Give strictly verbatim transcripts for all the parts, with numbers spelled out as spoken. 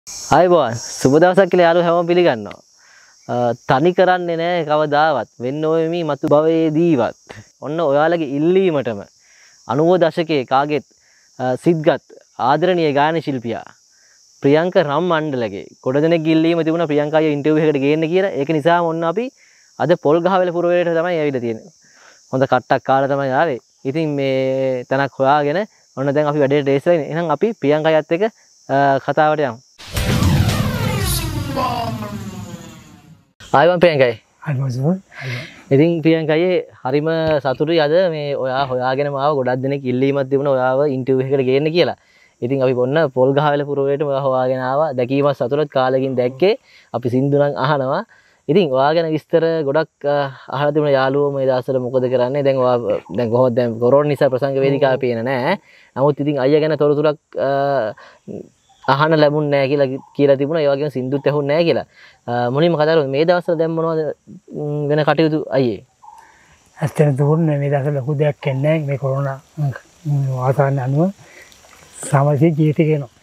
ආයිබෝන් සුබ දවසක් කියලා යාළුවෝ හැමෝම පිළිගන්නවා. තනි කරන්නේ නැහැ කවදාවත්. වෙන්න ඕනේ මේ මතු භවයේදීවත්. ඔන්න ඔයාලගේ ඉල්ලීමටම අනූව දශකයේ කාගෙත් සිද්ගත් ආදරණීය ගායන ශිල්පියා ප්‍රියංක රම් මණ්ඩලගේ ගොඩ දෙනෙක් ඉල්ලීම තිබුණා ප්‍රියංකා අයියා ඉන්ටර්විව් එකකට ගේන්න කියලා. ඒක නිසාම ඔන්න අපි අද පොල්ගහවෙල පුරවැලට තමයි ඇවිල්ලා තියෙන්නේ. හොඳ කට්ටක් කාලා තමයි ආවේ. ඉතින් මේ තැනක් හොයාගෙන ඔන්න දැන් අපි වැඩේට රේස් වෙන්නේ. එහෙනම් අපි ප්‍රියංකා අයත් එක්ක කතාවට යමු. ආයිබෝන් ප්‍රියංකයි. ආයිබෝන්. ඉතින් ප්‍රියංකයි හරිම සතුටුයි අද මේ ඔයා හොයාගෙන මාව ගොඩක් දෙනෙක් ඉල්ලීමක් තිබුණා ඔයාව ඉන්ටර්විව් එකකට ගේන්න කියලා. ඉතින් අපි ඔන්න පොල්ගහවෙල පුරවැලට ඔයා හොයාගෙන ආවා. දැකීමක් සතුටුත් කාලෙකින් දැක්කේ. අපි සින්දු නම් අහනවා. ඉතින් ඔයා ගැන විස්තර ගොඩක් අහලා තිබුණා යාළුවෝ මේ දවස්වල මොකද කරන්නේ? දැන් ඔයා දැන් කොහොමද දැන් කොරෝනා නිසා ප්‍රසංග වේදිකාවේ පේන නැහැ. නමුත් ඉතින් අයියා ගැන තොරතුරක් අහන්න ලැබුණ නැහැ කියලා කියලා තිබුණා. ඒ වගේම සින්දුත් ඇහුන්නේ නැහැ කියලා. මොනින්ම කතා කරමු මේ දවස්වල දැන් මොනවද වෙන කටයුතු අයියේ? ඇත්තටම දුන්නේ මේ දවස්වල ලොකු දෙයක් කියන්නේ මේ කොරෝනා වාතාවරණ අනුව සමාජීය ජීවිතේ කියනවා.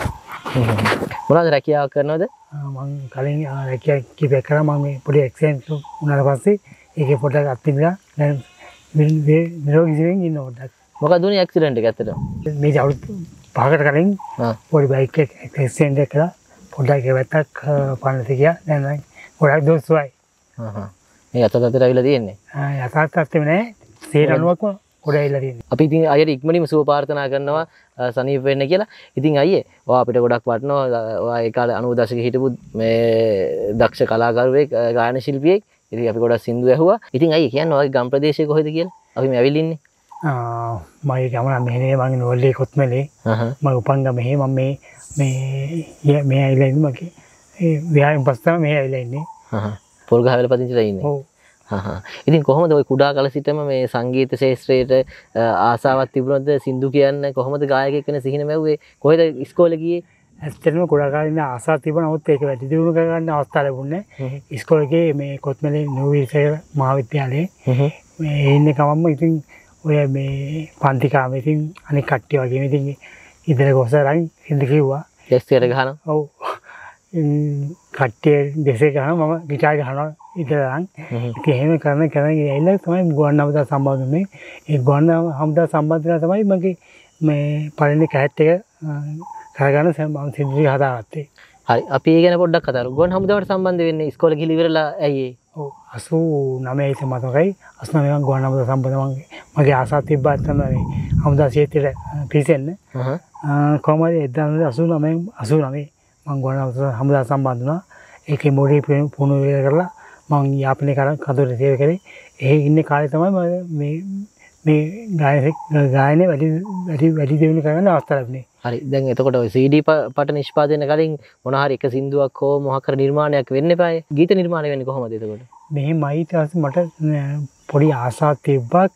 මොනවද රැකියාවක් කරනවද? මම කලින් රැකියාව කිව්ව කරා මම මේ පොඩි ඇක්සිඩන්ට් වුණාට පස්සේ ඒකේ පොඩක් අත්විඳලා දැන් මේ නිරෝගී ජීවෙන් ඉන්න පොඩක්. මොකක්ද උනේ ඇක්සිඩන්ට් එක ඇත්තටම? මේ අවුරුදු පහකට කලින් පොඩි බයික් එක ඇක්සිඩන්ට් එකක් කළා. පොඩ්ඩක් ඒවටක් පන්නති ගියා. දැන් ගොඩක් දොස්වයි. හා හා. මේ යථාර්ථයට අවිලා තියෙන්නේ. ආ යථාර්ථයක් නෑ. සියයට අනූවක්ම ගොඩ ඇවිල්ලා තියෙන්නේ. අපි ඉතින් අයියට ඉක්මනින්ම සුව ප්‍රාර්ථනා කරනවා සනීප වෙන්න කියලා. ඉතින් අයියේ ඔයා අපිට ගොඩක් වටිනවා. ඔයා ඒ කාලේ අනූ දශකයේ හිටපු මේ දක්ෂ කලාකරුවෙක් ගායන ශිල්පියෙක්. ඉතින් අපි ගොඩක් සින්දු ඇහුවා. ඉතින් අයියේ කියන්නේ ඔයාගේ ගම් ප්‍රදේශයේ කොහෙද කියලා? අපි මේ ඇවිල්ලා ඉන්නේ. ආ මගේ ගම නම් මෙහෙනේ මගේ නෝල්ලේ කොත්මලේ. මම උපන් ගම මෙහෙ මම මේ මේ මේ ඇවිල්ලා ඉන්නේ මගේ ඒ ව්‍යායාම පස්තම මේ ඇවිල්ලා ඉන්නේ. හහ පොල්ගහවෙල පදිංචිලා ඉන්නේ. ඔව්. හහ. ඉතින් කොහොමද ওই කුඩා කාල සිටම මේ සංගීත ශාස්ත්‍රයට ආසාවක් තිබුණොත් සින්දු කියන්නේ කොහොමද ගායකයෙක් වෙන සිහින මැව්වේ? කොහෙද ඉස්කෝලේ ගියේ? ඇත්තටම කුඩා කාලේ ඉඳන් ආසාවක් තිබුණා. නමුත් ඒක වැඩි දියුණු කරගන්න අවස්ථාවක් ලැබුණේ නැහැ. ඉස්කෝලේ මේ කොත්මලේ නෝවිසේර මහාවිද්‍යාලයේ මේ ඉන්නේ කමම ඉතින් ඔය මේ පන්ති කාමේ ඉතින් අනික කට්ටිය වගේ ඉතින් ඉතල ගොසරන් සින්දු කිව්වා. ටෙස්ට් ගහනවා. ඔව්. කට්ටිය දෙසේ ගහනවා මම ගිටාර් ගහනවා ඉතලන්. ඉතින් එහෙම කරන කරන ගිහිල්ලා තමයි ගුවන් හමුදා සම්බන්ධ වුනේ. ඒ ගුවන් හමුදා සම්බන්ධ වෙලා තමයි මගේ මේ පළවෙනි කැට් එක කරගන්න මම සින්දු හදාගත්තේ. හරි. අපි ඒ ගැන පොඩ්ඩක් කතා කරමු. ගුවන් හමුදාවට සම්බන්ධ වෙන්නේ ඉස්කෝලේ ගිහින් ඉවරලා ඇයි ඒ? ඔව් අසූ නවයේ සමතකයි අසූ නවයේ ගුවන් හමුදා සම්බන්ධ මගේ මගේ ආසාවක් තිබ්බා තමයි හමුදා ක්ෂේත්‍රයට පිවිසෙන්න. හහ. කොහමද එක්දාස් අසූ නවයේ අසූ නවයේ මම ගුවන් හමුදා සම්බන්ධ වුණා. ඒකේ මොඩේ පුහුණු කරලා මම යාපනයේ කරන් කඳුරේ සේවය කරේ. ඒ ඉන්නේ කාලේ තමයි මම මේ මේ ගායන ගායනේ වැඩි වැඩි වැඩි දියුණු කරගන්න අවස්ථාව ලැබුණේ. හරි. දැන් එතකොට ඔය සී ඩී පට නිෂ්පාදනය කලින් මොන හරි එක සින්දුවක් හෝ මොහක් හරි නිර්මාණයක් වෙන්න එපායි. ගීත නිර්මාණය වෙන්නේ කොහොමද එතකොට? මෙහෙමයි ඊට පස්සේ මට පොඩි ආසාවක් තිබ්බා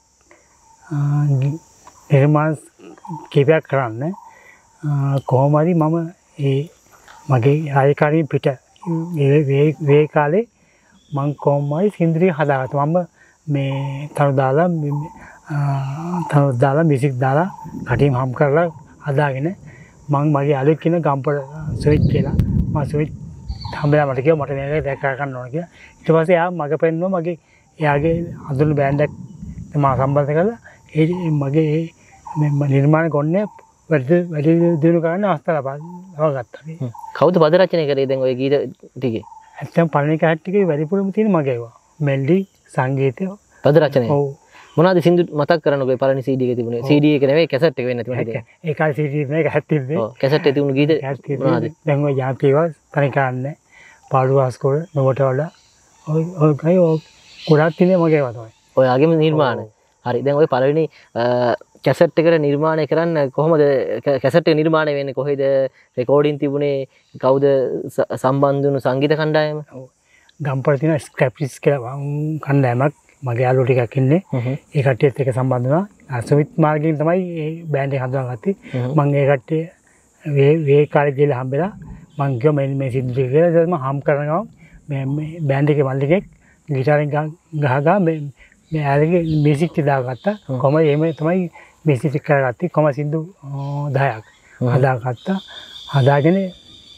නිර්මාණ කීපයක් කරන්න. කොහොම හරි මම ඒ මගේ රාජකාරියෙන් පිට ඒ වේ කාලේ මං කොහොමයි සින්දුරිය හදාගත්තා. මම මේ තනු දාලා තනු දාලා මියුසික් දාලා කටින් හම් කරලා හදාගෙන මං මගේ අලුත් කියන ගම්පල ස්විච් කියලා මම ස්විච් හම්බෙලා මට කිව්වා මට මේක දැක් ගන්න ඕන කියලා. ඊට පස්සේ එයා මග පෙන්නුවා මගේ එයාගේ අඳුන බෑන්ඩ් එක මම සම්බන්ධ කරලා ඒ මගේ මේ නිර්මාණ කොන්නේ වැඩි වැඩි දිනු කරන්න අවස්ථාව ලබා කවුද පද රචනය කරේ දැන් ඔය ගීත ටිකේ? ඇත්තටම පළවෙනි කැට් ටිකේ වැඩිපුරම තියෙන මගේ ඒවා. මෙල්ඩි සංගීතය පද රචනය. ඔව්. මොනවද සින්දු මතක් කරන්නකෝ ඒ පළවෙනි සී ඩී එකේ තිබුණේ? සී ඩී එක නෙවෙයි කැසට් එක වෙන්න තිබුණේ. ඒ කාලේ සී ඩී මේක හැත්තින්නේ. ඔව් කැසට් එකේ තිබුණු ගීත මොනවද? දැන් ඔය යාන්ත්‍රිකව තනි කරන්නේ. පාළුවාස්කෝල නොවට වල ඔය ඔය කයි ඔය ගොඩක් තියෙන්නේ මගේ ඒවා තමයි. ඔයාගේම නිර්මාණ. හරි. දැන් ඔය පළවෙනි කැසට් එකට නිර්මාණය කරන්න කොහොමද කැසට් එක නිර්මාණය වෙන්නේ? කොහෙද රෙකෝඩින් තිබුණේ? කවුද සම්බන්ධ වුණු සංගීත කණ්ඩායම? ඔව්. ගම්පල තියෙන ස්ක්‍රැප්ස් කියලා කණ්ඩායමක් මගේ යාළුවෝ ටිකක් ඉන්නේ. ඒ කට්ටියත් එක්ක සම්බන්ධ වුණා. අසවිත් මාර්ගයෙන් තමයි මේ බෑන්ඩ් එක හදාගත්තේ. මම ඒ කට්ටිය වේ වේ කාලේ ගිහලා හම්බෙලා මං කිව්වා මේ මේ සින්දු කියලා දැන් මම හම් කරනවා මේ මේ බෑන්ඩ් එකේ මල්ලිකෙක් ගිටාරෙන් ගහ ගහ මේ මේ ආරගේ මියුසික් දාගත්තා. කොහමද එහෙම තමයි මියුසික් කරගත්තේ. කොහම සින්දු දහයක් හදාගත්තා. හදාගෙන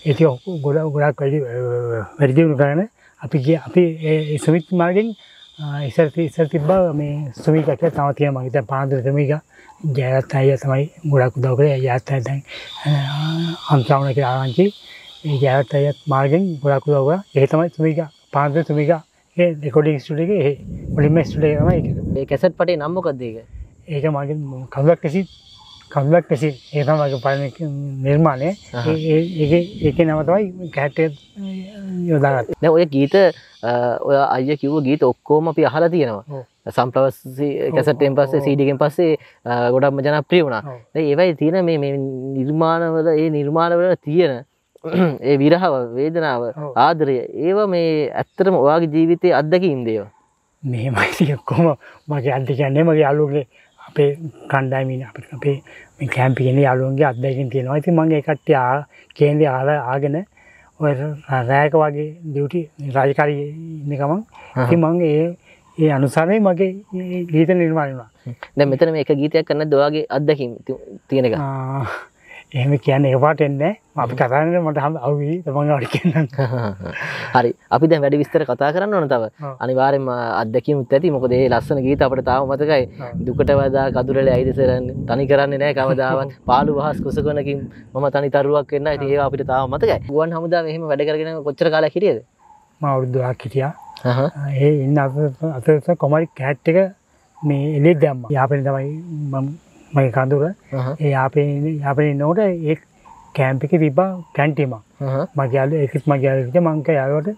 ඒක ගොඩක් ගොඩක් වැඩි වැඩි දියුණු කරගෙන අපි ගිය අපි ඒ සුමිත් මාර්ගෙන් ඉස්සර ඉස්සර තිබ්බා මේ සුමික කියලා තව තියෙනවා මම හිතා පාන්දර සුමික ජයරත් අයියා තමයි ගොඩක් උදව් කරේ ජයරත් අයියා දැන් අන්තරාවන කියලා ආරංචි ඒ ජයරත් අයියා මාර්ගෙන් ගොඩක් උදව් කරා ඒ තමයි සුමික පාන්දර සුමික ඒ රෙකෝඩින් ස්ටුඩියෝ එකේ ඔලිම්පික් ස්ටුඩියෝ එකේ තමයි ඒක මේ කැසට් පටේ නම මොකක්ද ඒක? ඒක මගේ කඳුලක් කැසි කඳුලක් කැසි ඒ තමයි මගේ පළවෙනි නිර්මාණය ඒ ඒකේ ඒකේ නම තමයි කැට් යොදාගත්තේ. දැන් ඔය ගීත ඔය අයියා කිව්ව ගීත ඔක්කොම අපි අහලා තියෙනවා. සම්ප්‍රවස් කැසට් එකෙන් පස්සේ සීඩී එකෙන් පස්සේ ගොඩක්ම ජනප්‍රිය වුණා. දැන් ඒවයි තියෙන මේ මේ නිර්මාණවල ඒ නිර්මාණවල තියෙන ඒ විරහව වේදනාව ආදරය ඒවා මේ ඇත්තටම ඔයාගේ ජීවිතයේ අත්දැකීම් දේවා. මෙහෙමයි කොහොම මගේ අත්දැකීම් මගේ යාළුවෝගේ අපේ කණ්ඩායමින් අපේ මේ කැම්ප් එකේ යාළුවන්ගේ අත්දැකීම් තියෙනවා. ඉතින් මම ඒ කට්ටිය ආ කේන්දේ ආගෙන ඔය රැයක වගේ ඩියුටි රාජකාරී ඉන්න ගමන් ඉතින් මම ඒ ඒ අනුසාරයෙන් මගේ ගීත නිර්මාණය වුණා. දැන් මෙතන මේ එක ගීතයක් කරන්නත් ඔයාගේ අත්දැකීම් තියෙන එක. එහෙම කියන්නේ එකපාරට එන්නේ නැහැ. අපි කතා කරන්නේ මට අවුයි තමන් වඩ කියන්න. හරි. අපි දැන් වැඩි විස්තර කතා කරන්න ඕන තව. අනිවාර්යෙන්ම අත්දැකීමුත් ඇති. මොකද මේ ලස්සන ගීත අපිට තාම මතකයි. දුකට වදා කඳුරලේ ඇයිද සරන්නේ. තනි කරන්නේ නැහැ කවදාවත්. පාළු වහස් කුසකනකින් මම තනි තරුවක් වෙන්න. ඉතින් ඒවා අපිට තාම මතකයි. ගුවන් හමුදාවේ එහෙම වැඩ කරගෙන කොච්චර කාලයක් හිටියද? මම අවුරුදු දෙකක් හිටියා. හහ. ඒ ඉන්න අතර කොමාරි කැට් එක මේ එළිය දැම්මා. යාපනේ තමයි මම මගේ කඳුර ඒ යාපේ යාපේ ඉන්නකොට ඒ කැම්ප් එකේ තිබ්බා කැන්ටිම මගේ යාළුවා ඒකත් මගේ යාළුවා මං කිය යාළුවට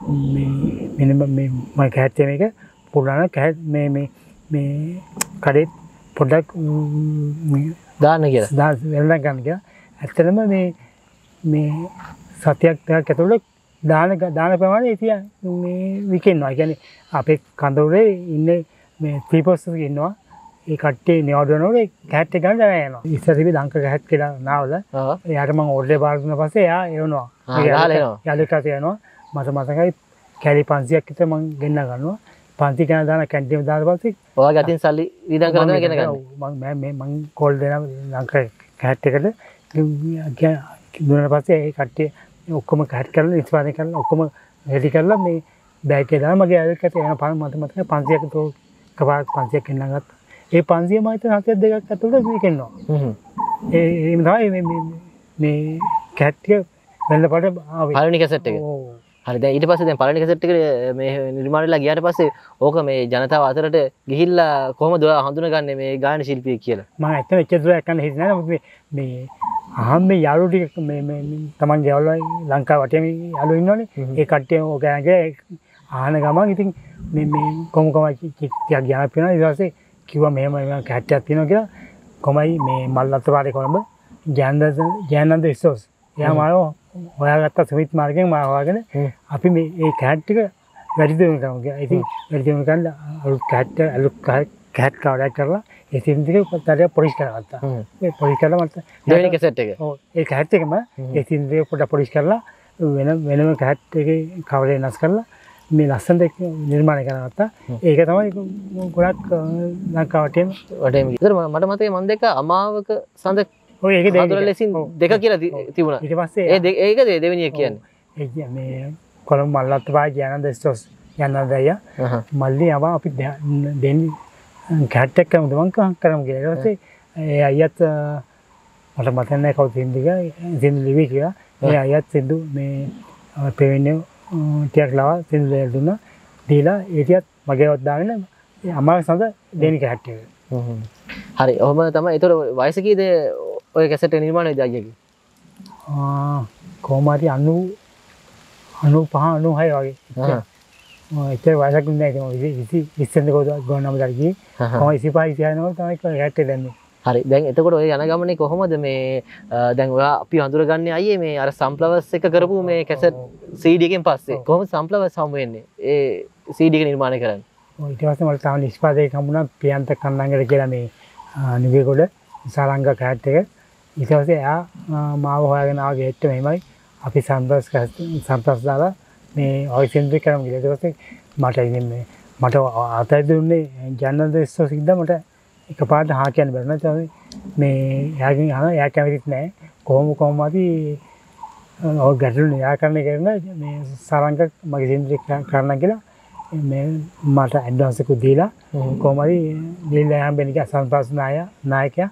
මේ මෙන්න මේ මගේ කැට් මේක පුරාණ කැට් මේ මේ මේ කඩේ පොඩ්ඩක් දාන්න කියලා දාන්න වෙනදා ගන්න කියලා ඇත්තටම මේ මේ සතියක් දෙකක් ඇතුළත දාන දාන ප්‍රමාණය ඉතින් මේ විකිනවා. කියන්නේ අපේ කඳුරේ ඉන්නේ මේ ත්‍රිපොස්ස් එකේ ඉන්නවා. ඒ කට්ටිය නියෝඩනෝනේ කැට් එක ගන්න යනවා. ඉස්සර තිබි ලංක කැට් කියලා නාවල. එයාට මම ඕඩර් බාර දුන්නා පස්සේ එයා එවනවා. යාළුවෙක්ට යනවා. මට මතකයි කැලි පන්සියක් විතර මම ගෙන්න ගන්නවා. පන්ති ගණන් දාන කැන්ටින් දාලා පස්සේ ඔයාගේ අතින් සල්ලි වියදම් කරලා ගෙන ගන්න. මම මම මම කෝල් දෙනවා ලංක කැට් එකට. දුන්නා පස්සේ ඒ කට්ටිය ඔක්කොම කැට් කරලා නිෂ්පාදනය කරලා ඔක්කොම රෙඩි කරලා මේ බෑග් එකේ දාලා මගේ යාළුවෙක්ට එන පාන මත මතකයි පන්සියක් තෝ කපාරක් පන්සියක් ගෙන්න ගත්තා. ඒ පන්සිය මම හිතන හතක් දෙකක් ඇතුළත විකිනවා. හ්ම්. ඒ ඒ තමයි මේ මේ මේ කැට් එක වෙන්නපට ආවේ. පළවෙනි කැසට් එක. ඔව්. හරි දැන් ඊට පස්සේ දැන් පළවෙනි කැසට් එක මේ නිර්මාණය වෙලා ගියාට පස්සේ ඕක මේ ජනතාව අතරට ගිහිල්ලා කොහොමද ඔයා හඳුනගන්නේ මේ ගායන ශිල්පියෙක් කියලා? මම ඇත්තට එච්චර දුරක් යන්න හිතේ නැහැ. නමුත් මේ මේ අහම් මේ යාළුවෝ ටික මේ මේ තමන්ගේ යාළුවා ලංකාව වටේ මේ යාළුවෝ ඉන්නෝනේ. ඒ කට්ටිය ඕක යන්නේ ආහන ගමන් ඉතින් මේ මේ කොම කොම ටිකක් ගියා පිනා ඊට පස්සේ කිව්වා මෙහෙම මෙහෙම කැට් එකක් තියෙනවා කියලා. කොමයි මේ මල්ලත් පාරේ කොළඹ ජයනන්ද ජයනන්ද ඉස්සෝස්. එයා මාව හොයාගත්ත සුමිත් මාර්ගෙන් මාව හොයාගෙන අපි මේ මේ කැට් ටික වැඩි දියුණු කරමු කියලා. ඉතින් වැඩි දියුණු කරලා අලුත් කැට් අලුත් කැට් කවරයක් කරලා ඒ සිම් ටික පොඩ්ඩක් පොලිෂ් කරගත්තා. මේ පොලිෂ් කරලා මට දෙවෙනි කැසට් එක. ඔව් ඒ කැට් එකම ඒ සිම් ටික පොඩ්ඩක් පොලිෂ් කරලා වෙන වෙනම කැට් එකේ කවරේ වෙනස් කරලා මේ ලස්සනට නිර්මාණය කරගත්තා. ඒක තමයි ගොඩක් ලංකාවටම වටේම. ඉතින් මට මතකයි මම දැක්ක අමාවක සඳ ඔය ඒක දෙක ලෙසින් දෙක කියලා තිබුණා. ඊට පස්සේ ඒ ඒක දෙවෙනි එක කියන්නේ. ඒ මේ කොළඹ මල්ලත් පායි ජයනන්ද ස්ටෝස් යනන්ද අයියා මල්ලි ආවා අපි දෙන්නේ කැට් එක කරමුද මං කරමු කියලා. ඊට පස්සේ ඒ අයියත් මට මතක නැහැ කවුද සින්දුක සින්දු ලිවි කියලා. ඒ අයියත් සින්දු මේ පෙවෙන්නේ ටිකක් ලාවා සින්දු දුන්නා. දීලා ඒ ටිකත් මගේවත් දාගෙන අමාරු සඳ දෙන්නේ කැට් එක. හ්ම්. හරි. ඔහොම තමයි. ඒතර වයස කීයද ඔය කැසට් එක නිර්මාණය වෙද්දී අයියාගේ? ආ කොහොම හරි අනූපහ අනූහය වගේ. හ්ම්. ඒකේ වයසක් නෑ ඒක විසි විස්සෙන්ද කොහොමද ගොන්නම දරගියේ. කොහොම ඉසිපහ ඉසියනකොට තමයි කැට් එක දැම්මේ. හරි. දැන් එතකොට ඔය යන ගමනේ කොහොමද මේ දැන් ඔයා අපි හඳුරගන්නේ අයියේ මේ අර සම්ප්ලවර්ස් එක කරපු මේ කැසට් සීඩී එකෙන් පස්සේ කොහොමද සම්ප්ලවර්ස් හමු වෙන්නේ? ඒ සීඩී එක නිර්මාණය කරන්නේ. ඔය ඊට පස්සේ මට තාම නිෂ්පාදකයෙක් හම්බුණා ප්‍රියන්ත කන්නංගල කියලා මේ නිවේගොඩ සාරංග කැට් එක. ඊට පස්සේ එයා මාව හොයාගෙන ආව ගේට්ට මෙහෙමයි අපි සම්ප්ලවර්ස් සම්ප්ලවර්ස් දාලා මේ ඔය සෙන්ටර් කරමු කියලා. ඊට පස්සේ මට ඉතින් මේ මට අතයි දුන්නේ ජනරල් දෙස්සෝ සිද්දා මට එකපාරට හා කියන්න බැරි නැත්නම් මේ එයාගෙන් අහන එයා කැමතිත් නැහැ කොහොම කොහොම හරි ඔය ගැටලු නිරාකරණය කරන මේ සරංග මගේ සින්ද්‍රිය කරන්න කියලා මේ මට ඇඩ්වාන්ස් එකක් දීලා කොහොම හරි දීලා හම්බෙන්න කිය සංස්පස් නාය නායකයා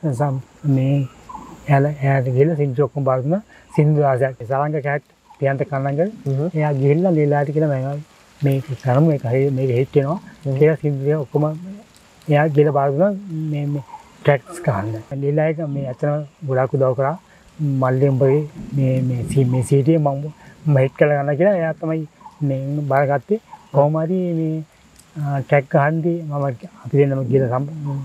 මේ එයාලා එයාට ගිහලා සින්ද්‍රිය ඔක්කොම බලන සින්දු ආසයක් සරංග කැට් තියන්ත කන්නංග එයා ගිහිල්ලා ලීලාට කියලා මම මේක කරමු මේක හරි මේක හිට වෙනවා කියලා සින්ද්‍රිය ඔක්කොම එයා ගිහලා බලන මේ මේ ට්‍රැක්ස් ගන්න ලීලා එක මේ අතන ගොඩක් උදව් කරා මල්ලි උඹගේ මේ මේ සී මේ සීටියේ මම මම හිට කරලා ගන්න කියලා එයා තමයි මේ බාරගත්තේ කොහොම හරි මේ ට්‍රැක් ගහන්දී මම අපි දෙන්නම ගිහලා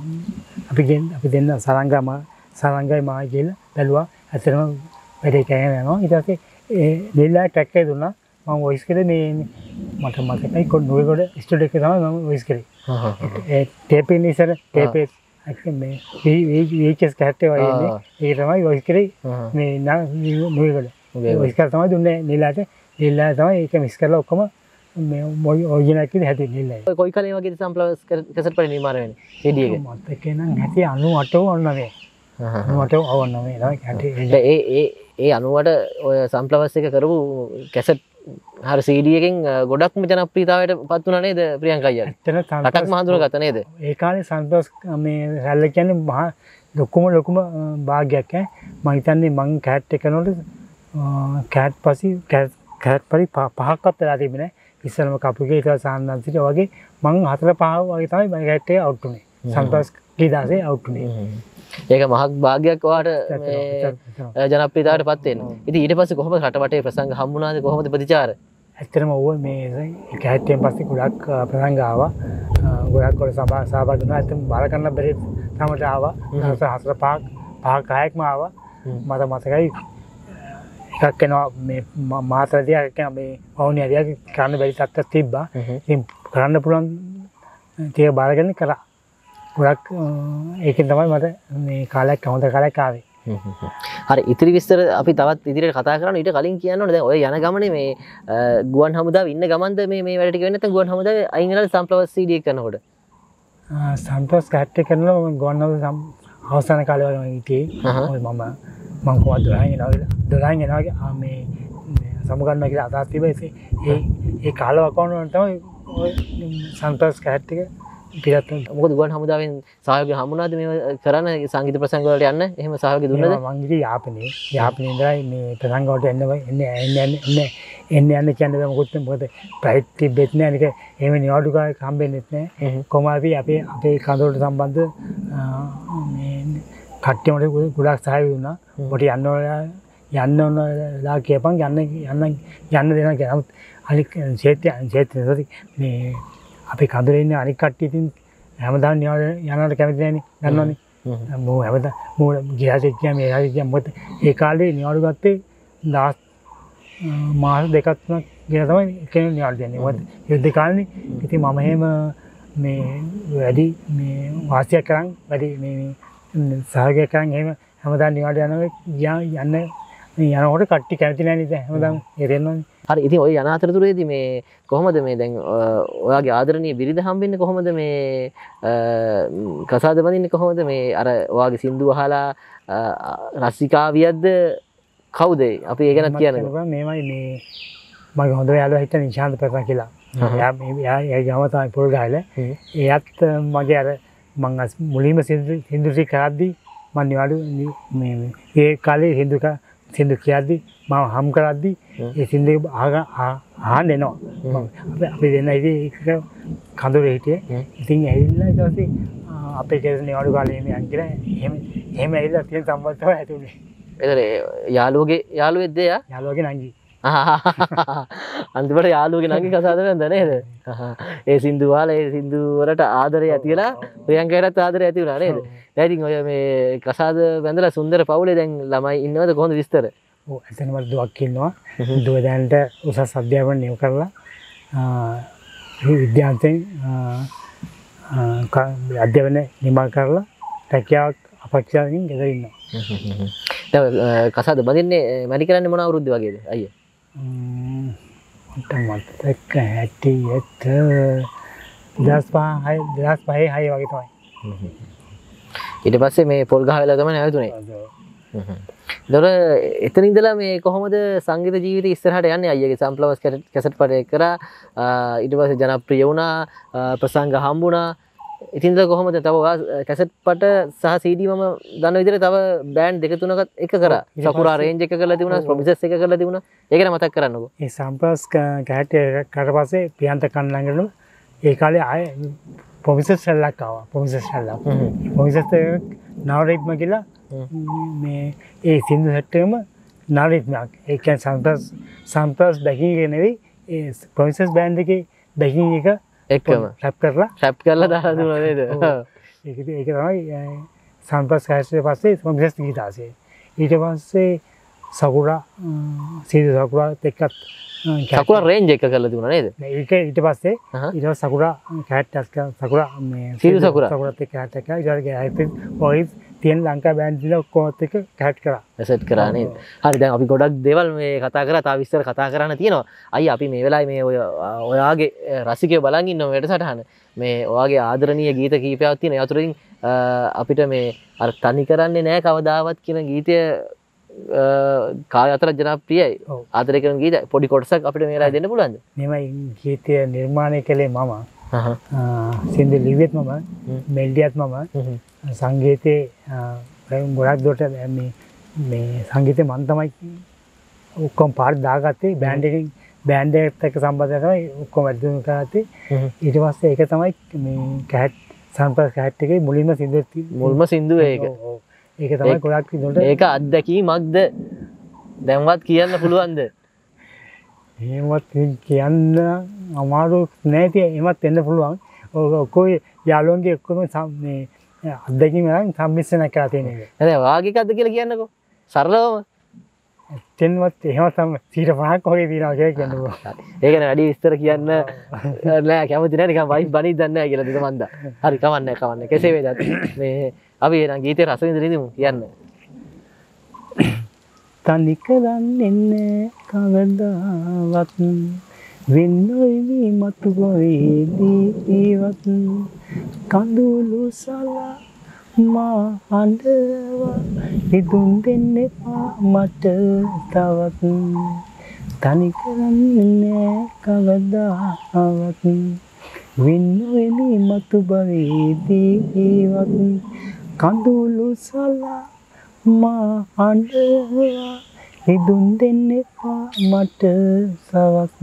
අපි අපි දෙන්න සරංගම සරංගයි මා ගිහලා බැලුවා ඇත්තටම වැඩේ කෑම යනවා ඊට පස්සේ ඒ ලීලා ට්‍රැක් එක දුන්නා මම වොයිස් කරේ මේ මට මතකයි කො නුවේගොඩ ස්ටුඩියෝ එකේ තමයි මම වොයිස් කරේ ඒ ටේප් එක ඉස්සර ටේප් එක මේ වීඑච්එස් කැට්ටේ වගේ ඉන්නේ ඒක තමයි වොයිස් කරේ මේ නුවේගොඩ වොයිස් කර තමයි දුන්නේ ලීලාට ලීලා තමයි ඒක මික්ස් කරලා ඔක්කොම මේ ඔරිජිනල් එකේ හැදුවේ ලීලා කොයි කලේ වගේ සම්ප්ලවර්ස් කැසට් පරිදි නිර්මාණය වෙන්නේ සීඩී එකේ මතකේ නම් ඇති අනූඅට වුණා අනූඅට අවන්න මේ නෝ කැටේ ඒ ඒ ඒ අනූවට ඔය සම්ප්ලවර්ස් එක කරපු කැසට් හර සීඩී එකෙන් ගොඩක්ම ජනප්‍රියතාවයට පත් වුණා නේද ප්‍රියංකා අයියා? ඇත්තටම රටක්ම හඳුනගත්තා නේද? ඒ කාලේ සන්තෝෂ් මේ රැල්ල කියන්නේ මහා ලොකුම ලොකුම භාග්යක් ඈ. මම හිතන්නේ මං කැට් එක කරනකොට කැට් පස්සේ කැට් පරි පහක්වත් වෙලා තිබුණේ. ඉස්සරම කපුගේ ඊට සාන්දන්සිට වගේ මං හතර පහ වගේ තමයි මම කැට් එක අවුට් උනේ. සන්තෝෂ් කීදාසේ අවුට් උනේ. ඒක මහත් භාග්‍යයක් ඔයාට මේ ජනප්‍රියතාවයට පත් වෙන්න. ඉතින් ඊට පස්සේ කොහොමද රටවටේ ප්‍රසංග හම්බුණාද කොහොමද ප්‍රතිචාර? ඇත්තටම ඕව මේ කැට්ටියෙන් පස්සේ ගොඩක් ප්‍රසංග ආවා. ගොඩක් වල සභා සහභාගී වුණා. ඇත්තටම බාර ගන්න බැරි තමට ආවා. හතර පහක් පහක් හයක්ම ආවා. මට මතකයි එකක් එනවා මේ මාතරදී එකක් මේ වවුනිය හරියක් කරන්න බැරි තත්ත්වයක් තිබ්බා. ඉතින් කරන්න පුළුවන් ටික බාරගෙන කරා. ගොඩක් ඒකෙන් තමයි මට මේ කාලයක් හොඳ කාලයක් ආවේ. හරි ඉතිරි විස්තර අපි තවත් ඉදිරියට කතා කරන්න ඊට කලින් කියන්න ඕනේ දැන් ඔය යන ගමනේ මේ ගුවන් හමුදාවේ ඉන්න ගමන්ද මේ මේ වැඩ ටික වෙන්නේ නැත්නම් ගුවන් හමුදාවේ අයින් වෙනවද සම්ප්ලවර්ස් සීඩී එක කරනකොට? සම්ප්ලවර්ස් කැට් එක කරනවා මම ගුවන් හමුදාවේ අවසාන කාලේ වගේ මම හිටියේ. ඔය මම මම කොහොමද දොරයින් එනවා කියලා දොරයින් එනවා මේ සමුගන්නවා කියලා අදහස් තිබ්බා. ඒ ඒ කාලව අකවන්න තමයි ඔය සම්ප්ලවර්ස් කැට් එක පිටත් මොකද ගුවන් හමුදාවෙන් සහයෝගය හම්බුණාද මේ කරන සංගීත ප්‍රසංග වලට යන්න? එහෙම සහයෝගය දුන්නද? මම ඉතින් යාපනයේ යාපනයේ ඉඳලා මේ ප්‍රසංග වලට එන්න එන්නේ එන්නේ එන්නේ එන්නේ කියන්නේ මොකද මොකද ප්‍රයිට් තිබෙත් නෑ නික එහෙම නිවාඩු කාලයක් හම්බෙන්නෙත් නෑ. කොහොම අපි අපේ අපේ කඳවුරට සම්බන්ධ මේ කට්ටියමට ගොඩක් සහයෝගය දුන්නා. ඔබට යන්න ඕන යන්න ඕන ලා කියපන් යන්න යන්න යන්න දෙනවා කියලා. නමුත් අනික ඡේත්‍ය ඡේත්‍ය මේ අපි කඳුරේ ඉන්න අනික් කට්ටිය ඉතින් හැමදාම යනවට කැමති නැහැනේ දන්නවනේ මෝ හැමදාම මෝ ගියාට කිය මේ හරි කිය මොකද ඒ කාලේ නිවාඩු ගත්තේ දවස් මාස දෙකක් තුනක් ගියා තමයි කෙනෙක් නිවාඩු දෙන්නේ මොකද යුද්ධ කාලේ ඉතින් මම එහෙම මේ වැඩි මේ වාසියක් කරන් වැඩි මේ සහයෝගයක් කරන් එහෙම හැමදාම නිවාඩු යනවා යන්න යනකොට කට්ටිය කැමති නැහැ නේද හැමදාම ඒ දෙන්නවනේ. හරි ඉතින් ඔය යන අතරතුරේදී මේ කොහොමද මේ දැන් ඔයාගේ ආදරණීය බිරිඳ හම්බෙන්නේ කොහොමද මේ කසාද බඳින්නේ කොහොමද මේ අර ඔයාගේ සින්දු අහලා රසිකාවියක්ද කවුද අපි ඒ ගැන කියන්නකෝ. මේමයි මේ මගේ හොඳ යාළුවා හිටිය නිශාන්ත ප්‍රසන්න කියලා. එයා එයා එයා ගාව තමයි පොල් ගහලා. එයාත් මගේ අර මං මුලින්ම සින්දු සින්දු ටික කරද්දී මම නිවාඩු මේ ඒ කාලේ සින්දු සින්දු කියද්දී මම හම් කරද්දී ඒ සින්දු අහන්න එනවා. අපි දෙන්න ඉතින් කඳුරේ හිටියේ. ඉතින් ඇවිල්ලා ඊට පස්සේ අපේ කෙරේ නිවාඩු කාලේ මේ අන් කියලා එහෙම එහෙම ඇවිල්ලා තියෙන සම්බන්ධතාවය ඇති වුණේ. ඒතර යාළුවගේ යාළුවෙක්ද එයා? යාළුවගේ නංගි. අන්තිමට යාළුවගේ නංගි කසාද වෙනද නේද? ඒ සින්දු වල ඒ සින්දු වලට ආදරය ඇතිලා ප්‍රියංකාටත් ආදරය ඇති වුණා නේද? දැන් ඉතින් ඔය මේ කසාද බැඳලා සුන්දර පවුලේ දැන් ළමයි ඉන්නවද කොහොමද විස්තර? ඔව් එතන මට දුවක් ඉන්නවා. දුව දැනට උසස් අධ්‍යාපන නියම කරලා විද්‍යාන්තයෙන් අධ්‍යාපන නිම කරලා රැකියාවක් අපේක්ෂාවෙන් ගෙදර ඉන්නවා. දැන් කසාද බඳින්නේ මැඩි කරන්නේ මොන අවුරුද්ද වගේද අයියා? මට මතක හැටියට දහස් පහ දහස් පහේ හය වගේ තමයි. ඊට පස්සේ මේ පොල් ගහ වෙලා තමයි නැවතුනේ. දොර එතන ඉඳලා මේ කොහොමද සංගීත ජීවිතය ඉස්සරහට යන්නේ අයියගේ සම්ප්ලවස් කැසට් පටය කරා ඊට පස්සේ ජනප්‍රිය වුණා ප්‍රසංග හම්බුණා ඉතින් ඉඳලා කොහොමද තව කැසට් පට සහ සීඩී මම දන්න විදිහට තව බෑන්ඩ් දෙක තුනක් එක කරා සකුරා රේන්ජ් එක කරලා තිබුණා ප්‍රොමිසස් එක කරලා තිබුණා ඒක ගැන මතක් කරන්නකෝ ඒ සම්ප්ලවස් කැසට් එක කරලා පස්සේ ප්‍රියන්ත කන්නංගල ඒ කාලේ ආයේ ප්‍රොමිසස් සල්ලක් ආවා ප්‍රොමිසස් සල්ලක් ප්‍රොමිසස් නවරිත්ම කියලා මේ ඒ සින්දු සෙට්ටම නාරිත්මයක් ඒ කියන්නේ සම්ප්‍රස් සම්ප්‍රස් බැකින් එක නෙවෙයි ඒ ප්‍රොමිසස් බෑන්ඩ් එකේ බැකින් එක එක්කම රැප් කරලා රැප් කරලා දාලා දුන්නා නේද ඒක ඒක තමයි සම්ප්‍රස් කැස්ට් පස්සේ ප්‍රොමිසස් ගීත ආසේ ඊට පස්සේ සකුරා සීදු සකුරා එක්කත් සකුරා රේන්ජ් එක කරලා තිබුණා නේද ඒක ඊට පස්සේ ඊට පස්සේ සකුරා කැට් සකුරා මේ සීදු සකුරා සකුරාත් එක්ක කැට් එක ඊට පස්සේ ඔයිස් තියෙන ලංකා බෑන්ඩ් වල ඔක්කොමත් එක්ක කැට් කරා සෙට් කරා නේද හරි දැන් අපි ගොඩක් දේවල් මේ කතා කරා තා විස්තර කතා කරන්න තියෙනවා අයියා අපි මේ වෙලාවේ මේ ඔය ඔයාගේ රසිකයෝ බලන් ඉන්නවා වැඩසටහන මේ ඔයාගේ ආදරණීය ගීත කීපයක් තියෙනවා ඒ අතරින් අපිට මේ අර තනි කරන්නේ නැහැ කවදාවත් කියන ගීතය කාය අතර ජනප්‍රියයි ආදරය කරන ගීත පොඩි කොටසක් අපිට මේ වෙලාවේ දෙන්න පුළුවන්ද මෙමය ගීතය නිර්මාණය කළේ මම සින්දු ලිව්වෙත් මම මෙල්ඩියත් මම සංගීතේ ගොඩක් දුරට මේ මේ සංගීතේ මම තමයි ඔක්කොම පාඩ දාගත්තේ බෑන්ඩ් එකෙන් බෑන්ඩ් එකත් එක්ක සම්බන්ධ තමයි ඔක්කොම වැඩ කරාත්තේ ඊට පස්සේ ඒක තමයි මේ කැට් සම්ප්‍රස් කැට් එකේ මුලින්ම සින්දු මුල්ම සින්දුව ඒක ඒක තමයි ගොඩක් දුරට ඒක අත්දැකීමක්ද දැන්වත් කියන්න පුළුවන්ද එහෙමත් කියන්න අමාරු නැති එමත් වෙන්න පුළුවන් ඔක්කොම යාළුවන්ගේ ඔක්කොම මේ අත්දැකීම් වලින් සම්මිශ්‍රණ කරලා තියෙන එක. නේද? වාගේ එකක්ද කියලා කියන්නකෝ. සරලවම. එතෙන්වත් එහෙම තමයි සීට පහක් වගේ තියනවා කියලා කියන්නකෝ. ඒක නේ වැඩි විස්තර කියන්න නෑ කැමති නෑ නිකන් වයිෆ් බණිත් දන්නේ නෑ කියලා දෙක මන්ද. හරි කවන්නේ කවන්නේ. කෙසේ වේදත් මේ අපි එන ගීතේ රස විඳින්න කියන්න. තනි කරන්නේ කවදාවත් වෙන්නොයි මතු ගොයිදී ඉවත් කඳුළු සලා මා අඬවා හිතුම් දෙන්න එපා මට තවත් තනි කරන්නේ කවදාවත් වෙන්නොයි මතු ගොයිදී ඉවත් කඳුළු සලා මා අඬවා හිතුම් දෙන්න එපා මට තවත්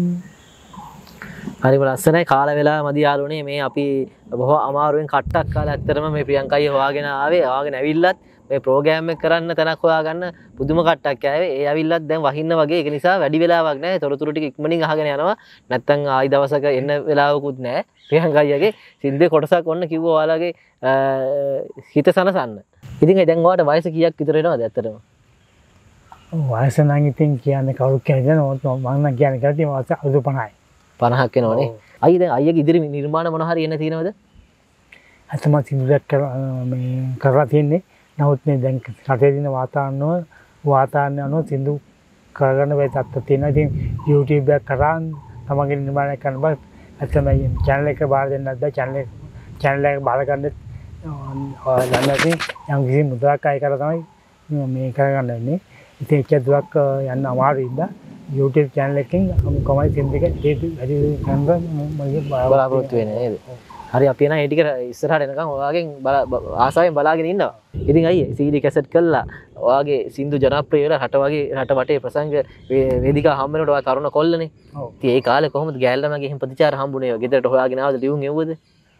හරිම ලස්සනයි කාල වෙලා මදි යාළුවනේ මේ අපි බොහෝ අමාරුවෙන් කට්ටක් කාලා ඇත්තටම මේ ප්‍රියංකයි හොයාගෙන ආවේ හොයාගෙන ඇවිල්ලත් මේ ප්‍රෝග්‍රෑම් එක කරන්න තැනක් හොයාගන්න පුදුම කට්ටක් ආවේ ඒ ඇවිල්ලත් දැන් වහින්න වගේ ඒක නිසා වැඩි වෙලාවක් නැහැ තොරතුරු ටික ඉක්මනින් අහගෙන යනවා නැත්තම් ආයි දවසක එන්න වෙලාවකුත් නැහැ ප්‍රියංකයිගේ සින්දුවේ කොටසක් ඔන්න කිව්වා ඔයාලගේ හිත සනසන්න ඉතින් දැන් ඔයාලට වයස කීයක් විතර වෙනවද ඇත්තටම වයස නම් ඉතින් කියන්නේ කවුරු කියන්නේ මම නම් කියන්නේ කරලා තියෙන වයස අවුරුදු පහයි පනහක් වෙනවනේ අයිය දැන් අයියගේ ඉදිරි නිර්මාණ මොන හරි එන්න තියෙනවද අතම සින්දුවක් මේ කරලා තියෙන්නේ නමුත් මේ දැන් රටේ දින වාතාවරණය වාතාවරණය අනුව සින්දු කරගන්න බැරි තත්ත්වයක් තියෙනවා ඉතින් YouTube එක කරා තමන්ගේ නිර්මාණය කරන්න බෑ අතම channel එක බාර දෙන්නත් බෑ channel එක channel එක බාර ගන්න ළඟදී යම් කිසි මුද්‍රාවක් අය කරලා තමයි මේ කරගන්න වෙන්නේ ඉතින් ඒක දුරක් යන්න අමාරුයි ඉඳලා YouTube channel එකෙන් කොහොමයි සින්දු එක වැඩි කරන්න මගේ බලාපොරොත්තු වෙන්නේ නේද හරි අපි එන ඒ ටික ඉස්සරහට එනකන් ඔයාගෙන් ආසාවෙන් බලාගෙන ඉන්නවා ඉතින් අයියේ C D කැසට් කළා ඔයාගේ සින්දු ජනප්‍රිය වෙලා රට වගේ රට වටේ ප්‍රසංග වේදිකා හම්බ වෙනකොට ඔයා තරුණ කොල්ලනේ ඉතින් ඒ කාලේ කොහොමද ගෑල්ලමගේ එහෙම ප්‍රතිචාර හම්බුනේ ගෙදරට හොයාගෙන ආවද ලියුම් එව්වද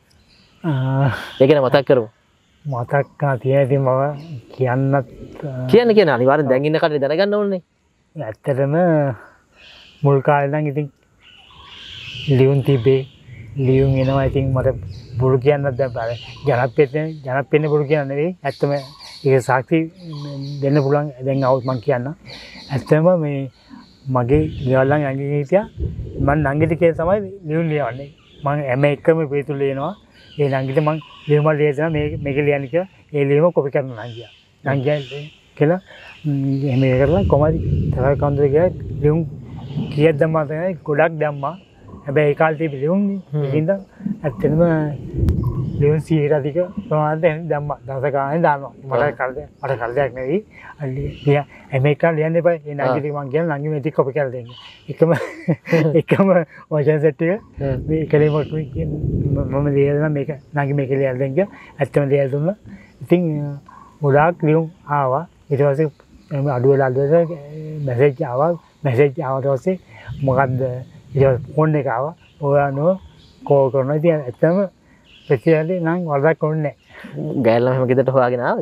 ඒක නේ මතක් කරමු මතක් තියෙනදී මම කියන්නත් කියන්න කියන අනිවාර්යෙන් දැන් ඉන්න කටේ දැනගන්න ඕනේ ඇත්තටම මුල් කාලේ නම් ඉතින් ලියුම් තිබේ ලියුම් එනවා ඉතින් මට බුරු කියන්නත් දැන් බෑ ජනප්‍රිය ජනප්‍රියනේ බුරු කියන්න නෙවෙයි ඇත්තම ඒක සාක්ෂි දෙන්න පුළුවන් දැන් આવුත් මම කියන්න ඇත්තම මේ මගේ ගෙවල්ලන් ඇඟේ හිටියා මම නංගිට කියලා තමයි ලියුම් ලියවන්නේ මම හැම එකම පිටු ලියනවා ඒ නංගිට මම ලියුම ලියනවා මේ මේක ලියන්න කියලා ඒ ලියුම කොපි කරනවා නංගියා නංගියා කියලා එහෙම කරලා කොහමද තරහ කන්දර ගියා ලියුම් කීයක් දැම්මා තමයි ගොඩක් දැම්මා හැබැයි ඒ කාලේ තිබි ලියුම් නේ ඒකින්ද ඇත්තටම ලියුම් සීයට අධික ප්‍රමාණයක් දැම්මා. දවස ගානේ දානවා. මට කරදේ මට කරදයක් නෙවෙයි. අලිය ඇමරිකානු ලියන්න එපා. ඒ නංගි ටික මං කියන නංගි මේ ටික කොපි කරලා දෙන්න. එකම එකම වචන සෙට් එක මේ කලේ මම ලියලා මේක නංගි මේක ලියලා දෙන්න කියලා ඇත්තම ලියලා දුන්නා. ඉතින් ගොඩාක් ලියුම් ආවා. ඊට පස්සේ අඩු වෙලා අඩු වෙලා මැසේජ් ආවා. මැසේජ් ආවට පස්සේ මොකද්ද ඊට ෆෝන් එක ආවා. ඔයානෝ කෝල් කරනවා. ඉතින් ඇත්තම ප්‍රතිචාරේ නම් වරදක් ඕනේ නැහැ. ගෑල්ලා මෙහෙම ගෙදරට හොයාගෙන ආවද?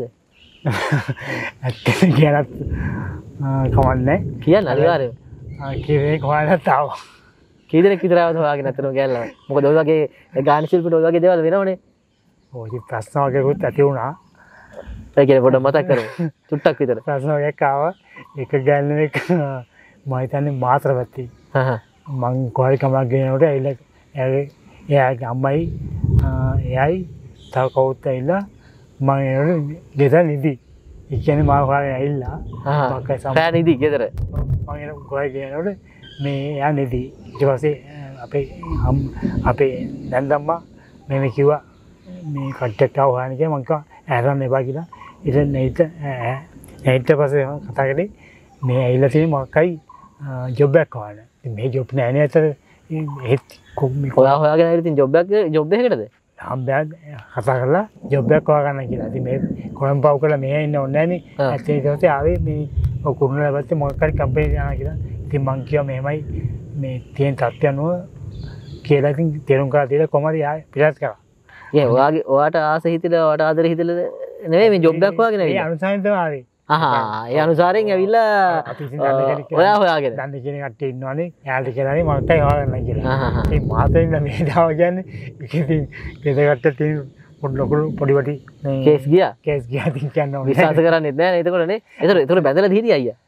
ඇත්තට කියනත් කමන්නේ. කියන්න අනිවාර්යයෙන්. ආ කීවේ කොහොමද ආවා. කී දෙනෙක් විතර ආවද හොයාගෙන අතන ගෑල්ලා? මොකද ඔය වගේ ගාන ශිල්පීට ඔය වගේ දේවල් වෙනවනේ. ඔය ඉතින් ප්‍රශ්න වගේකුත් ඇති වුණා. ඒ කියන්නේ පොඩ්ඩක් මතක් කරමු. චුට්ටක් විතර. ප්‍රශ්න වගේක් ආවා. එක ගෑල්ලෙක් මම හිතන්නේ මාතරපත්ති. හහ. මං කොහරි කමක් ගෙනනකොට ඇවිල්ලා එයාගේ එයාගේ අම්මයි එයයි තව කවුරුත් ඇවිල්ලා මම එනකොට ගෙදර නිදි. ඒ කියන්නේ මාව හොයාගෙන ඇවිල්ලා මක්කයි සම පෑ නිදි ගෙදර. මම එන කොහරි ගෙනනකොට මේ එයා නිදි. ඊට පස්සේ අපේ අපේ නැන්දම්මා මේ කිව්වා මේ කට්ටක් ආව හොයන්න කියලා මං කිව්වා ඇරන්න එපා කියලා. ඉතින් නැහිට නැහිට පස්සේ කතා කරේ මේ ඇවිල්ලා තියෙන මොකක්යි ජොබ් එකක් හොයන්න. ඉතින් මේ ජොබ් නෑ නේ අතර ඒත් කොම්මි ඔයා හොයාගෙන ආවිත් ඉතින් ජොබ් එකක් ජොබ් එකකටද? හම්බයක් කතා කරලා ජොබ් එකක් හොයාගන්න කියලා. ඉතින් මේ කොළඹ පව් කරලා මෙහෙ ඉන්න ඕනේ නෑනේ. ඇත්තට ඊට පස්සේ ආවේ මේ ඔය කුරුණා පැත්තේ මොකක් හරි කම්පැනි යනවා කියලා. ඉතින් මං කිව්වා මෙහෙමයි මේ තියෙන තත්ත්වය අනුව කියලා ඉතින් තේරුම් කරලා දීලා කොහමද ආයේ පිටත් කරා. ඒ ඔයාගේ ඔයාට ආස හිතෙලා ඔයාට ආදර හිතෙලා නෙවෙයි මේ ජොබ් එකක් හොයාගෙන ඒ ආවේ. අනුසාරයෙන් තමයි ආවේ. අහා ඒ අනුසාරයෙන් ඇවිල්ලා ඔයා හොයාගෙන. දන්නේ කෙනෙක් කට්ටිය ඉන්නවනේ. එයාට කියලානේ මටයි හොයාගන්න කියලා. ඉතින් මාතෙන් මේ දාව කියන්නේ ඉතින් ගෙදරට තියෙන පොඩි ලොකු පොඩි වටි කේස් ගියා. කේස් ගියා ඉතින් කියන්න ඕනේ. විශ්වාස කරන්නේ නැහැ නේ එතකොට නේ. ඒතර ඒතර බැඳලා දීදී අයියා.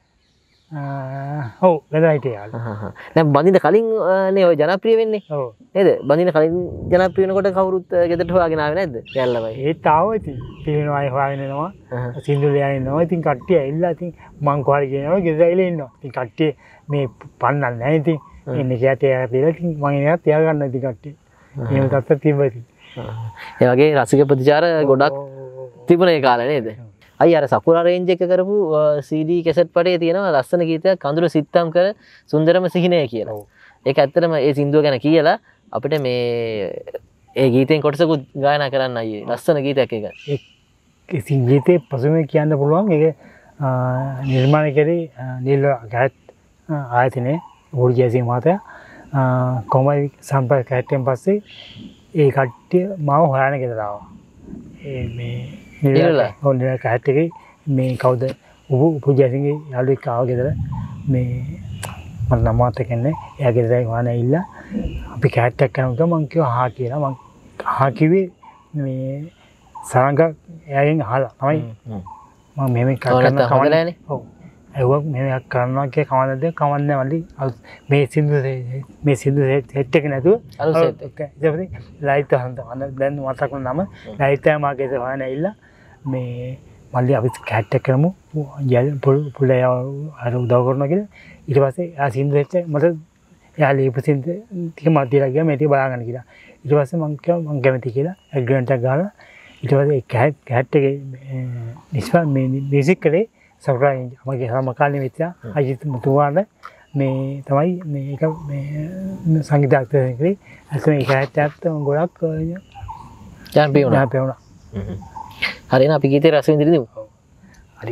ඔව් බැඳලා හිටියේ යාළුවා. හා හා. දැන් බඳින්න කලින් නේ ඔය ජනප්‍රිය වෙන්නේ. ඔව්. නේද? බඳින්න කලින් ජනප්‍රිය වෙනකොට කවුරුත් ගෙදරට හොයාගෙන ආවේ නැද්ද? කැල්ලමයි. ඒත් ආවා ඉතින්. පිළිනවා අය හොයාගෙන එනවා. සින්දු ලියන ඉන්නවා. ඉතින් කට්ටිය ඇවිල්ලා ඉතින් මං කොහරි කියනවා ගෙදර ඇවිල්ලා ඉන්නවා. ඉතින් කට්ටිය මේ පන්නන්නේ නැහැ ඉතින්. ඉන්නේ කියා තියා තියලා ඉතින් මං එනවා තියා ගන්න ඉතින් කට්ටිය. එහෙම තත්ත්වයක් තිබ්බා ඉතින්. ඒ වගේ රසික ප්‍රතිචාර ගොඩක් තිබුණ ඒ කාලේ නේද? අයි අර සකුරා රේන්ජ් එක කරපු සී ඩී කැසට් පටේ තියෙනවා ලස්සන ගීතයක් කඳුළු සිත්තම් කර සුන්දරම සිහිනය කියලා. ඒක ඇත්තටම ඒ සින්දුව ගැන කියලා අපිට මේ ඒ ගීතෙන් කොටසකුත් ගායනා කරන්න අයියේ. ලස්සන ගීතයක් ඒක. ඒ සංගීතයේ පසුබිම කියන්න පුළුවන්. ඒක නිර්මාණය කරේ නිල් ගැට් ආයතනයේ ඕර්ජියසි මහත්තයා. කොමයි සම්පර්ක කැට්ටෙන් පස්සේ ඒ කට්ටිය මාව හොයාගෙන ගෙදර ආවා. ඒ මේ නිරලා හොඳ කැට් එකේ මේ කවුද උපු උපුජාසින්ගේ යාළුවෙක් ආව ගෙදර මේ මම නම් මතක නැහැ. එයා ගෙදර ගාන ඇවිල්ලා අපි කැට් එකක් කරනකොට මං කිව්වා හා කියලා. මං හා කිව්වේ මේ සරංග එයාගෙන් අහලා තමයි මම මෙහෙම එකක් කරන්න කවදානේ. ඔව්. ඒක මෙහෙම එකක් කරනවා කියලා කවදාද කවන්නේ මල්ලි මේ සින්දු මේ සින්දු සෙට් එක නැතුව අලුත් සෙට් එක. ඊට පස්සේ ලයිට් හඳ දැන් මතක වුණාම ලයිට් එක මාගේ ගෙදර හොයන ඇවිල්ලා මේ මල්ලි අපි කැට් එක කරමු පුළ අර උදව් කරනවා කියලා. ඊට පස්සේ ආ සින්දු සෙට් එක මට එයා ලියපු සින්දු ටික මට දීලා ගියා මේ ටික බලාගන්න කියලා. ඊට පස්සේ මං කිව්වා මං කැමති කියලා ඇග්‍රීමන්ට් එකක් ගහලා ඊට පස්සේ කැට් කැට් එකේ නිස්පා මේ මියුසික් කරේ සවුරායි මගේ සමකාලීන මිත්‍යා අජිත් මුතුවාට මේ තමයි මේ එක මේ සංගීතඥයෙක් කරේ. අතන ඒක ඇත්තට ගොඩක් ජනප්‍රිය වුණා. ජනප්‍රිය වුණා. හරිනේ අපි ගීතේ රස විඳින්න හරි.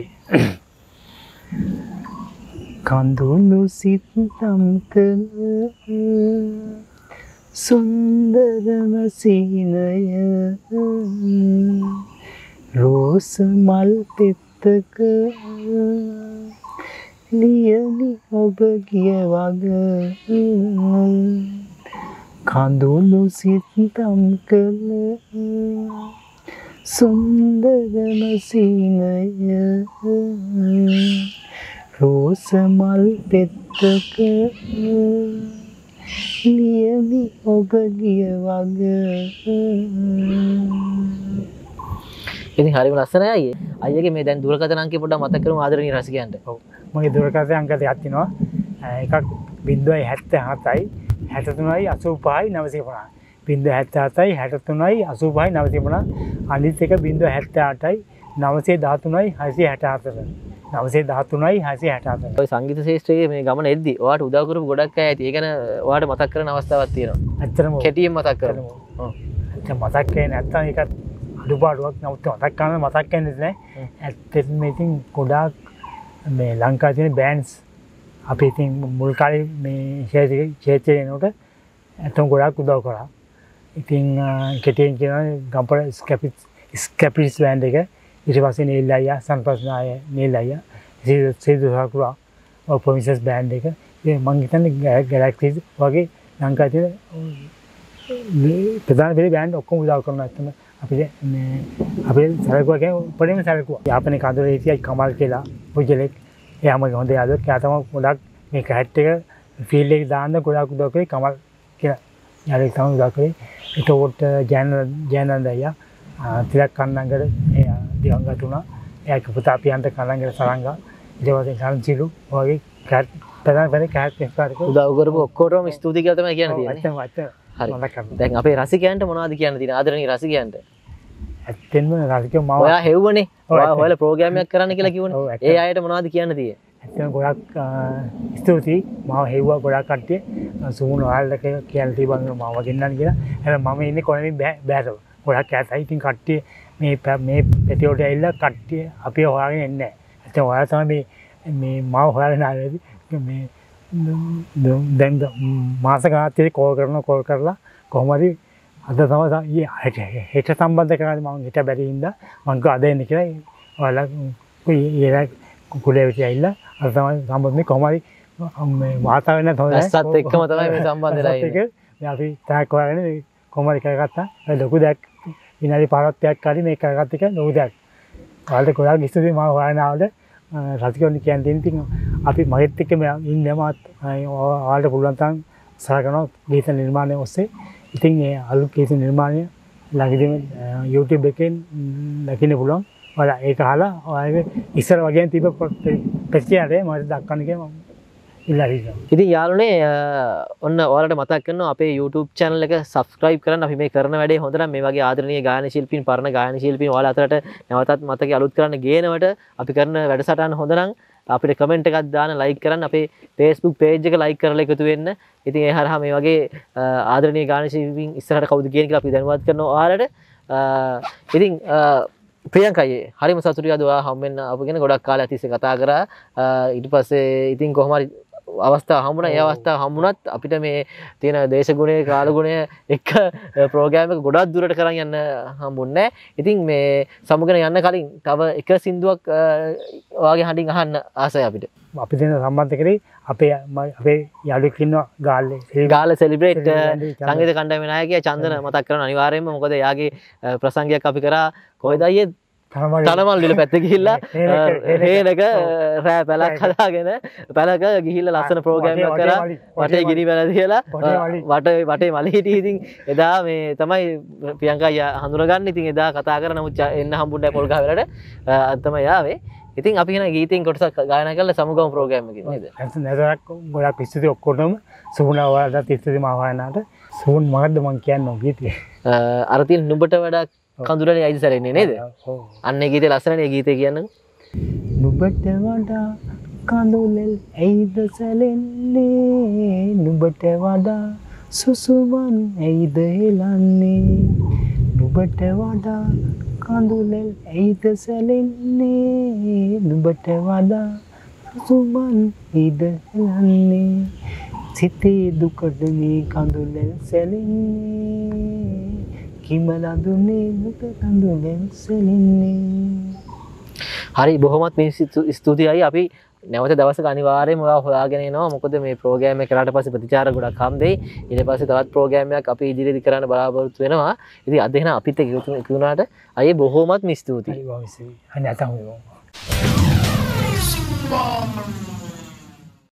කඳුළු සිත්තම් කළ සුන්දරම සිහිනය රෝස මල් පෙත්තක ලියලි ඔබ ගිය වග කඳුළු සිත්තම් කළ සුන්දරම සිහිනය රෝස මල් පෙත්තක ලියලි ඔබ ගිය වග. ඉතින් හරිම ලස්සනයි අයියේ. අයියගේ මේ දැන් දුරකථන අංකය පොඩ්ඩක් මතක් කරමු ආදරණීය රසිකයන්ට. ඔව්. මගේ දුරකථන අංක දෙකක් තියෙනවා. එකක් ශූන්‍ය හතයි හතයි හැත්තෑ තුනයි අසූ පහයි නවසිය පනහයි. බිංදුව හැත්තෑ හතයි හැට තුනයි අසූපහයි නවසිය පනස් අනිත් එක බිංදුව හැත්තෑ අටයි නවසිය දහතුනයි හයසිය හැට හතර නවසිය දහතුනයි හයසිය හැට හතර. ඔය සංගීත ශාස්ත්‍රයේ මේ ගමන එද්දි ඔයාට උදව් කරපු ගොඩක් අය ඇති. ඒ ගැන ඔයාට මතක් කරන අවස්ථාවක් තියෙනවා. ඇත්තටම කෙටියෙන් මතක් කරමු. ඔව්. ඇත්තට මතක් කරේ නැත්තම් ඒකත් අඩුපාඩුවක්. නමුත් මතක් කරන්න මතක් කරන්නේ නැහැ. ඇත්තටම ඉතින් ගොඩාක් මේ ලංකාවේ තියෙන බෑන්ඩ්ස් අපි ඉතින් මුල් කාලේ මේ ක්ෂේත්‍රයේ එනකොට ඇත්තම ගොඩාක් උදව් කරා. ඉතින් කෙටියෙන් කියනවා ගම්පල ස්කැපිස් ස්කැපිස් බෑන්ඩ් එක ඊට පස්සේ නීල් අයියා සංපස්නාය නීල් අයියා සීදු සාකුරා ඔය ප්‍රොමිසස් බෑන්ඩ් එක ඒ මං හිතන්නේ ගැලැක්සි වගේ ලංකාවේ තියෙන ප්‍රධාන වෙලේ බෑන්ඩ් ඔක්කොම උදව් කරනවා. ඇත්තම අපිට මේ අපේ සරකුවා කියන්නේ උඩින්ම සරකුවා. යාපනයේ කඳුරේ හිටියයි කමල් කියලා පුජලෙක්. එයාම හොඳ යාළුවෙක්. එයා තමයි ගොඩක් මේ කැට් එක ෆීල්ඩ් එකේ දාන්න ගොඩක් උදව් කරේ කමල් කියලා. යාළුවෙක් තමයි උදව් කරේ. ඒකෝට ජයන ජයනන්ද අයියා තිලක් කන්නංගල එයා දිවංගත වුණා. එයාගේ පුතා පියන්ත කන්නංගල සරංගා ඊට පස්සේ සංචිලු වගේ කැට් ප්‍රධාන වෙලේ කැට් එකකට උදව් කරපු ඔක්කොටම ස්තුති කියලා තමයි කියන්න තියෙන්නේ. ඇත්තම ඇත්තම හරි. දැන් අපේ රසිකයන්ට මොනවද කියන්න තියෙන්නේ? ආදරණීය රසිකයන්ට. ඇත්තෙන්ම රසිකයෝ මම ඔයා හෙව්වනේ. ඔයා හොයලා ප්‍රෝග්‍රෑම් එකක් කරන්න කියලා කිව්වනේ. ඒ අයට මොනවද කියන්න තියෙන්නේ? ඇත්තම ගොඩක් ස්තුතියි. මම හෙව්වා ගොඩක් කට්ටිය. සුමුණ ඔයාලට කියන්න තිබ්බා මම ගෙන්නන්න කියලා. එහෙනම් මම ඉන්නේ කොළඹින් බෑරව. ගොඩක් ඈතයි. ඉතින් කට්ටිය මේ මේ පැතිවලට ඇවිල්ලා කට්ටිය අපි හොයාගෙන එන්නේ නැහැ. ඇත්තම ඔයාලා තමයි මේ මේ මාව හොයාගෙන ආවේ. මේ දැන් මාස ගානක් කෝල් කරනවා කෝල් කරලා කොහොම හරි අද තමයි හෙට සම්බන්ධ කරන්නේ මම හෙට බැරි හින්දා මම කිව්වා අද එන්න කියලා. ඔයාලා ඊයේ කුලේ විතර ඇවිල්ලා අද තමයි සම්බන්ධනේ කොහොම හරි මේ වාතාවරණය නැත් හොඳයි. රස්සත් එක්කම තමයි මේ සම්බන්ධ වෙලා ඉන්නේ. මේ අපි තාක් හොයාගෙන කොහොම හරි කරගත්තා. ඒ ලොකු දෙයක් විනාඩි පහක් තියක් හරි මේක කරගත්ත එක ලොකු දෙයක්. ඔයාලට ගොඩාක් ස්තුතියි මම හොයාගෙන ආවද. රසිකයන් කියන්නේ ඉතින් අපි මගෙත් එක්ක ඉන්නේ මාත් ඔයාලට පුළුවන් තරම් සලකනවා ගීත නිර්මාණය ඔස්සේ. ඉතින් ඒ අලුත් ගීත නිර්මාණය ළඟදීම YouTube එකෙන් දකින්න පුළුවන්. ඔයාලා ඒක අහලා ඔයාලගේ ඉස්සර වගේම තිබ්බ ප්‍රතිචාරය මට දක්වන්න කියලා මම ඉල්ලා හිටියා. ඉතින් යාළුවනේ ඔන්න ඔයාලට මතක් කරනවා අපේ YouTube channel එක subscribe කරන්න. අපි මේ කරන වැඩේ හොඳ නම් මේ වගේ ආදරණීය ගායන ශිල්පීන් පරණ ගායන ශිල්පීන් ඔයාලා අතරට නැවතත් මතකේ අලුත් කරන්න ගේනවට අපි කරන වැඩසටහන හොඳ නම් අපිට කමෙන්ට් එකක් දාන්න like කරන්න අපේ Facebook page එක like කරලා එකතු වෙන්න. ඉතින් ඒ හරහා මේ වගේ ආදරණීය ගායන ශිල්පීන් ඉස්සරහට කවුද කියන කියලා අපි දැනුවත් කරනවා ඔයාලට. ඉතින් ප්‍රියංකයි හරිම සතුටුයි අද ඔයා හම්බෙන්න අපගෙන ගොඩක් කාලයක් තිස්සේ කතා කරා. ඊට පස්සේ ඉතින් කොහොම හරි අවස්ථාව හම්බුණා. ඒ අවස්ථාව හම්බුණත් අපිට මේ තියෙන දේශගුණය කාලගුණය එක්ක ප්‍රෝග්‍රෑම් එක ගොඩක් දුරට කරන් යන්න හම්බුන්නේ නැහැ. ඉතින් මේ සමුගෙන යන්න කලින් තව එක සින්දුවක් ඔයාගේ හඬින් අහන්න ආසයි අපිට. අපි දෙන සම්බන්ධ කරේ අපේ අපේ යාළුවෙක් ඉන්නවා ගාල්ලේ. ගාල්ල සෙලිබ්‍රේට් සංගීත කණ්ඩායමේ නායකයා චන්දන මතක් කරනවා අනිවාර්යයෙන්ම. මොකද එයාගේ ප්‍රසංගයක් අපි කරා කොහෙද අයියේ තනමල් විල පැත්තේ ගිහිල්ලා හේනක රෑ පැලක් හදාගෙන පැලක ගිහිල්ලා ලස්සන ප්‍රෝග්‍රෑම් එකක් කරා. වටේ ගිනි පැල තියලා වටේ වටේ මල හිටියේ. ඉතින් එදා මේ තමයි ප්‍රියංකා හඳුනගන්නේ. ඉතින් එදා කතා කරා. නමුත් එන්න හම්බුන්නේ පොල්ගහ වෙලට අද තමයි ආවේ. ඉතින් අපි කියන ගීතෙන් කොටසක් ගායනා කරලා සමුගම ප්‍රෝග්‍රෑම් එකකින් නේද? හරි නේද? ගොඩක් ස්තුතියි ඔක්කොටම. සුමුණා ඔයාලට ස්තුතියි මම හොයනාට. සුමුන් මොකද්ද මං කියන්නේ ගීතේ? අර තියෙන නුඹට වඩා කඳුරලේ අයිද සැරෙන්නේ නේද? අන්න ඒ ගීතේ ලස්සනනේ ගීතේ කියන්නකෝ. නුඹට වඩා කඳුලෙල් ඇයිද සැලෙන්නේ? නුඹට වඩා සුසුමන් ඇයිද හෙලන්නේ? නුඹට වඩා කඳුලෙල් ඇයිද සැලෙන්නේ? නුඹට වඩා සුසුමන් ඇයිද හෙලන්නේ? සිතේ දුකට මේ කඳුලෙල් සැලෙන්නේ? කිමලඳුනේ නුඹ කඳුලෙන් සැලෙන්නේ. හරි බොහොමත් මේ ස්තුතියි. අපි නැවත දවසක අනිවාර්යයෙන්ම ඔයා හොයාගෙන එනවා. මොකද මේ ප්‍රෝග්‍රෑම් එක කරාට පස්සේ ප්‍රතිචාර ගොඩක් හම්බෙයි. ඊට පස්සේ තවත් ප්‍රෝග්‍රෑම් එකක් අපි ඉදිරියේදී කරන්න බලාපොරොත්තු වෙනවා. ඉතින් අද එහෙනම් අපිත් එක්ක එකතු වුණාට අයියේ බොහොමත් ස්තුතියි. අයියෝ ස්තුතියි. අනේ අතම